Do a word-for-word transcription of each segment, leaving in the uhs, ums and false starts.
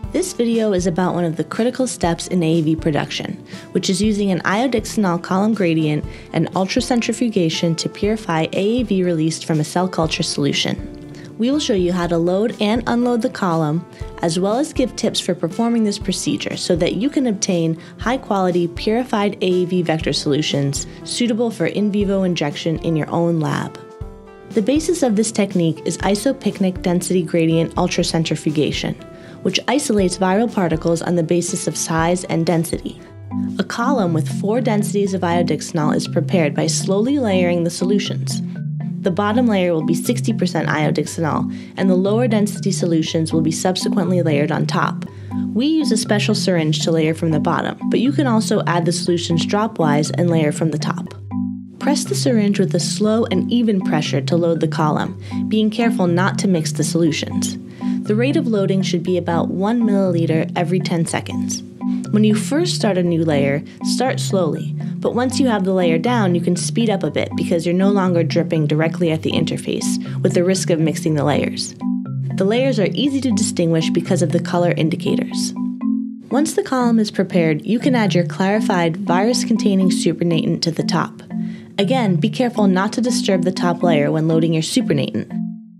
This video is about one of the critical steps in A A V production, which is using an iodixanol column gradient and ultracentrifugation to purify A A V released from a cell culture solution. We will show you how to load and unload the column, as well as give tips for performing this procedure so that you can obtain high-quality purified A A V vector solutions suitable for in vivo injection in your own lab. The basis of this technique is isopycnic density gradient ultracentrifugation, which isolates viral particles on the basis of size and density. A column with four densities of iodixanol is prepared by slowly layering the solutions. The bottom layer will be sixty percent iodixanol, and the lower density solutions will be subsequently layered on top. We use a special syringe to layer from the bottom, but you can also add the solutions dropwise and layer from the top. Press the syringe with a slow and even pressure to load the column, being careful not to mix the solutions. The rate of loading should be about one milliliter every ten seconds. When you first start a new layer, start slowly, but once you have the layer down, you can speed up a bit because you're no longer dripping directly at the interface, with the risk of mixing the layers. The layers are easy to distinguish because of the color indicators. Once the column is prepared, you can add your clarified virus-containing supernatant to the top. Again, be careful not to disturb the top layer when loading your supernatant.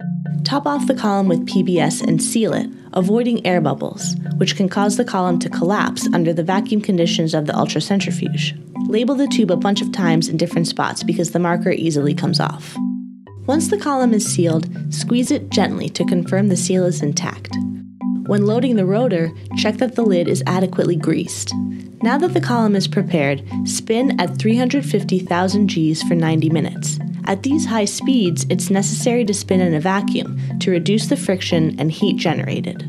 Top off the column with P B S and seal it, avoiding air bubbles, which can cause the column to collapse under the vacuum conditions of the ultracentrifuge. Label the tube a bunch of times in different spots because the marker easily comes off. Once the column is sealed, squeeze it gently to confirm the seal is intact. When loading the rotor, check that the lid is adequately greased. Now that the column is prepared, spin at three hundred fifty thousand G's for ninety minutes. At these high speeds, it's necessary to spin in a vacuum to reduce the friction and heat generated.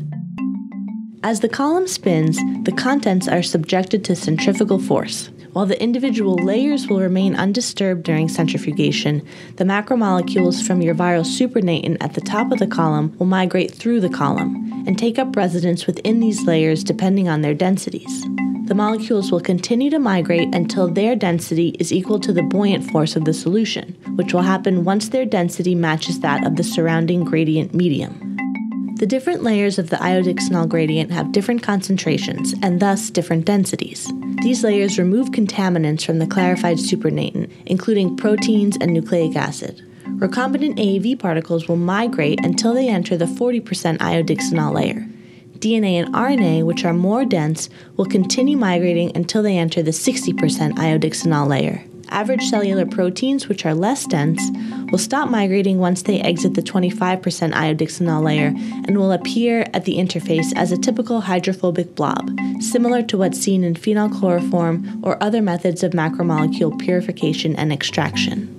As the column spins, the contents are subjected to centrifugal force. While the individual layers will remain undisturbed during centrifugation, the macromolecules from your viral supernatant at the top of the column will migrate through the column and take up residence within these layers depending on their densities. The molecules will continue to migrate until their density is equal to the buoyant force of the solution, which will happen once their density matches that of the surrounding gradient medium. The different layers of the iodixanol gradient have different concentrations and thus different densities. These layers remove contaminants from the clarified supernatant, including proteins and nucleic acid. Recombinant A A V particles will migrate until they enter the forty percent iodixanol layer. D N A and R N A, which are more dense, will continue migrating until they enter the sixty percent iodixanol layer. Average cellular proteins, which are less dense, will stop migrating once they exit the twenty-five percent iodixanol layer and will appear at the interface as a typical hydrophobic blob, similar to what's seen in phenylchloroform or other methods of macromolecule purification and extraction.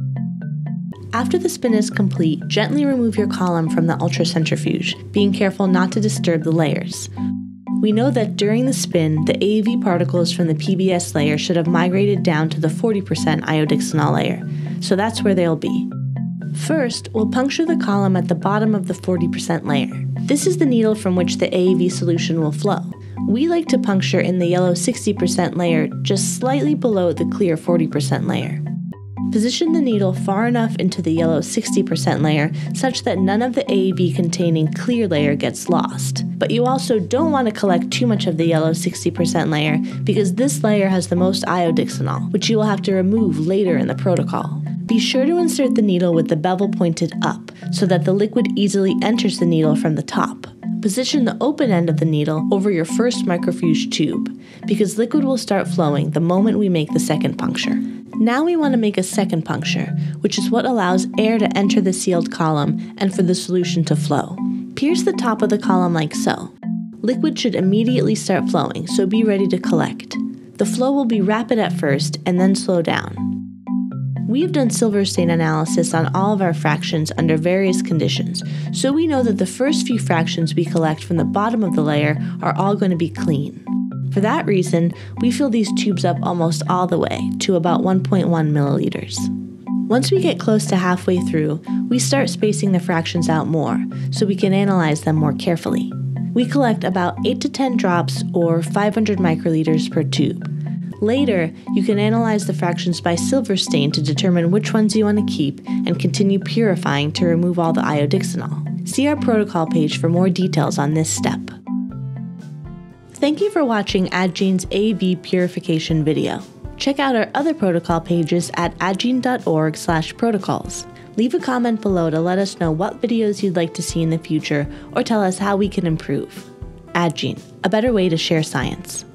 After the spin is complete, gently remove your column from the ultracentrifuge, being careful not to disturb the layers. We know that during the spin, the A A V particles from the P B S layer should have migrated down to the forty percent iodixanol layer, so that's where they'll be. First, we'll puncture the column at the bottom of the forty percent layer. This is the needle from which the A A V solution will flow. We like to puncture in the yellow sixty percent layer just slightly below the clear forty percent layer. Position the needle far enough into the yellow sixty percent layer such that none of the A A V containing clear layer gets lost. But you also don't want to collect too much of the yellow sixty percent layer because this layer has the most iodixanol, which you will have to remove later in the protocol. Be sure to insert the needle with the bevel pointed up so that the liquid easily enters the needle from the top. Position the open end of the needle over your first microfuge tube because liquid will start flowing the moment we make the second puncture. Now we want to make a second puncture, which is what allows air to enter the sealed column and for the solution to flow. Pierce the top of the column like so. Liquid should immediately start flowing, so be ready to collect. The flow will be rapid at first and then slow down. We've done silver stain analysis on all of our fractions under various conditions, so we know that the first few fractions we collect from the bottom of the layer are all going to be clean. For that reason, we fill these tubes up almost all the way, to about one point one milliliters. Once we get close to halfway through, we start spacing the fractions out more, so we can analyze them more carefully. We collect about eight to ten drops, or five hundred microliters per tube. Later, you can analyze the fractions by silver stain to determine which ones you want to keep and continue purifying to remove all the iodixanol. See our protocol page for more details on this step. Thank you for watching Adgene's A A V Purification video. Check out our other protocol pages at adgene.org slash protocols. Leave a comment below to let us know what videos you'd like to see in the future or tell us how we can improve. Adgene, a better way to share science.